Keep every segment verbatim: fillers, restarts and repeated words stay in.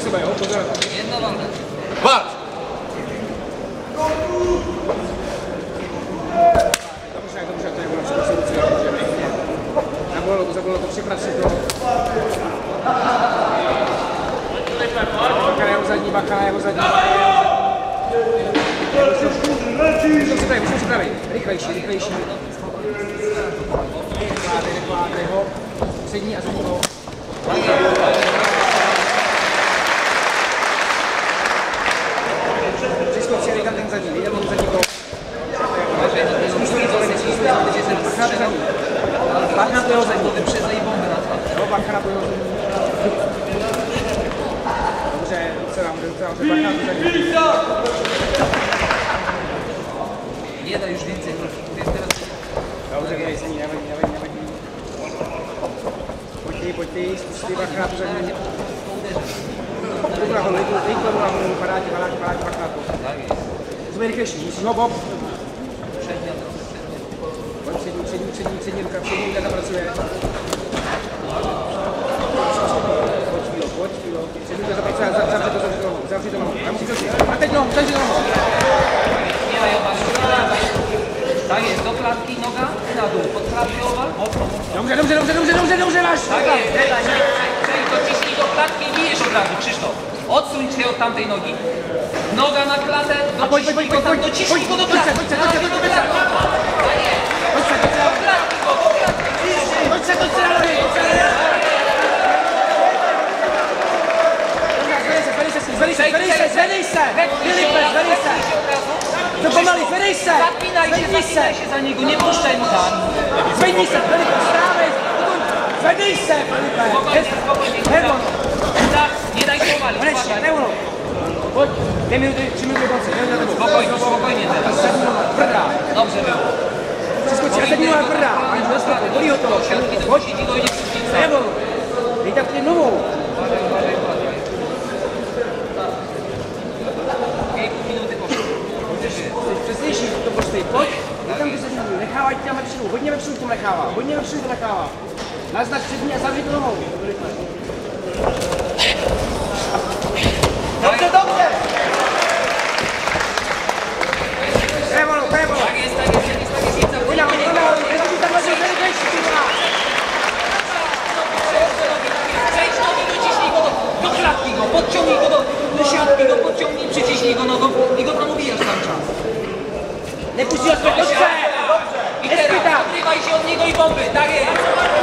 sebe, jo? Pozor na to. Jedna valda. Vart! Dobře, dobře, to je ono, všechno se rucí, že pěkně. Zabolilo to, zabolilo to, připrav si to. Bacha na jeho zadní, bacha na jeho zadní, bacha na jeho zadní. Musím si tady, musím si tady. Rychlejší, rychlejší. Nekládej, nekládej ho. Přední a zadní ho. Přiskočí, dej tam ten zadní, dej tam ten zadní ho. Zkus to jít zeleně, zkus to jít zeleně, že se bacha na to zadní. Bacha na to jeho zadní. Vypředají bomby na to. No, bacha na to jeho zadní. Dobře, docela, docela, že bacha na to zadní. Nie da już więcej profitów, jest teraz... Dobře, nevadí, nevadí, nevadí, nevadí. Pojď ty, pojď ty, zkus ty bacha na to zadní. Dobrá ho, rychle mu na honu, padá ti, padá ti, padá ti, bacha na to. Jsme rychlejší, musíš ho, Bob. Pojď přední, přední, přední, přední ruka, přední ruka tam pracuje. Pojď chvílo, pojď chvílo. Přední ruka zapracuje, zavři to, zavři to nohou, zavři to nohou. A musíš to si, a teď nohou, zavři to nohou. Tak jest, do klatki noga, na dół, pod klatkę owal, mocno, mocno. Dobrze, dobrze, dobrze, dobrze, dobrze, dobrze, masz! Tak jest, przejdź to ciśnij do klatki i bijesz od razu, Krzysztof. Odsuń się od tamtej nogi. Noga na klatę, dociśnij go tam, dociśnij go do klatki. Chodźcie, chodźcie, chodźcie, chodźcie, Tak jest. Do klatki go, do klatki. chodźcie, chodźcie na nogi, chodźcie na nogi! Zvedej se, zvedej se, zvedej se! Filipe, zvedej se! To pomalej, zvedej se! Zapinaj się, zapinaj się za niego, nie puszczaj mu tam. Zvedni se, Filipe, stávej! Zvedej se, Filipe! Spokojnie, spokojnie. Herman! Tak, nie daj się owalić, Konečně, uważaj. ne ono! Pojď, dvě minuty, tři minuty do konce, jdeme na tebe. Spokojnie, spokojnie teraz. Sedmi noha, tvrdá. Dobrze było. Přeskočí, a sedmi noha tvrdá. Máš dostatek, bolí ho to. Pojď, Jeśli dojdzie do nebo, dej tak ty novou. minuty poszło. Přesnější to postoj, pojď, dej tam ty sedmi, nechává tě tam vepředu, hodně vepředu to nechává, hodně vepředu to nechává. Naznač přední a zavři to nohou. Dobře, dobře! To je ono, to je ono. Tak jest, tak jest, tak jest, tak jest, jest. Pojď nahoru, pojď nahoru, jestli tam máš rychlejší, ty máš. Przejdź nogi, dociśnij go do, do klatki go, podciągnij go do, do siatki go, podciągnij, przyciśnij go nogą i go tam ubijasz cały czas. Nepustí ho zpět, dobře! I teraz odrywaj się od niego i bomby, tak jest.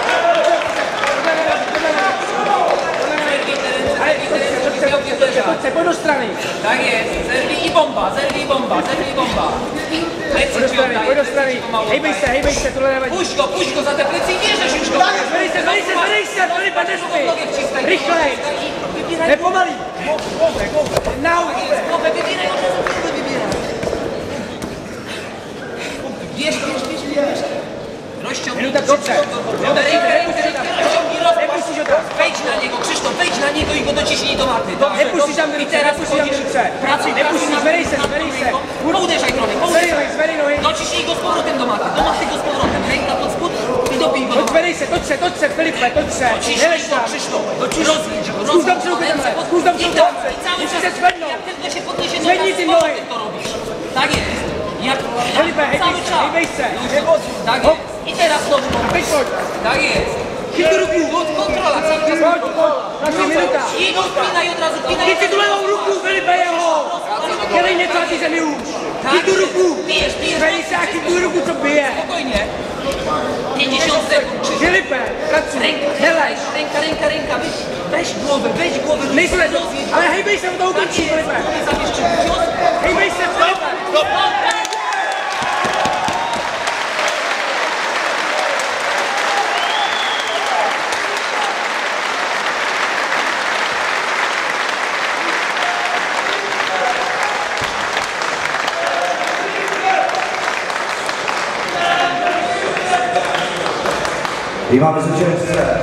Pojď se, pojď do strany. Tak jest, zerwij i bomba, zerwij i bomba, zerwij i bomba. Plecy Pojď do ci strany, oddaję, pojď do plecy strany. ci pomału Hejbej se, oddaję. hejbej se, tohle nevadí. Puść go, puść go za te plecy i bierzesz już go. Zvedej se, zvedej se, zvedej se, Filipe, nespí. Rychlej. Nepomalý. Now. Głowę wybieraj, od razu głowę wybieraj. Bierz, bierz, bierz, bierz. Rozciągnij. Minuta dobře. Rękę, rękę, rękę, rozciągnij, Nepuścisz ho rozpłaszcz. tam. Wejdź na niego, Krzysztof, wejdź na niego i go dociśnij do maty. Dobrze, Nepuścisz tam dobrze. I ruce, teraz nepuścisz tam wchodzisz. ruce. Pracuj, Nepuścisz, pracuj, zvedej se, zvedej se. No uderzaj trochę, Zvedej uderzaj. nohy, zvedej nohy. Dociśnij go z powrotem do maty, do maty go z powrotem. Ręka pod spód i dobij go. Pojď, zvedej se, toč se, toč se, Filipe, toč se. Dociśnij Nelež go, tam. Krzysztof. Rozwiedź go, Zkus tam rozwiedź przy go. ruce Ręce tamhle, pod zkus tam przy I ruce tak, tamhle. i cały Musíš czas, se zvednout. jak tylko się podniesie Zvedni noga, ty z powrotem nohy. to robisz. Tak jest. Jak, Filipe, jak hejbej cały se, czas. hejbej se. Tak jest. I teraz znowu. A teď pojď. Tak jest. Chyb do ruku, od kontrola, cały czas. Pojď, pojď, na tři minuta. I go spinaj od razu, spinaj. Chyť si tu levou ruku, Filipe, jeho. Dělej něco na ty zemi už. Chyť tu ruku. Bijesz, bijesz. Zvedej se a chyť tu ruku, co bije. Spokojnie. pięćdziesiąt sekund. Krzysiu. Filipe, pracuj. Ręka, Nelež. ręka, ręka, ręka. Weź, weź głowę, weź głowę. Nejsme to, rozwiedź. ale hejbej se, to ukončí, Filipe. Zabierz cios. Hejbej se, Filipe. I mamy zwycięzcę.